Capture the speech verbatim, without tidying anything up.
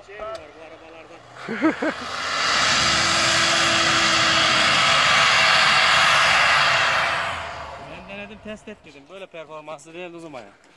şey mi var bu arabalarda? Ben denedim, test etmedim. Böyle performanslı değil o zaman ya.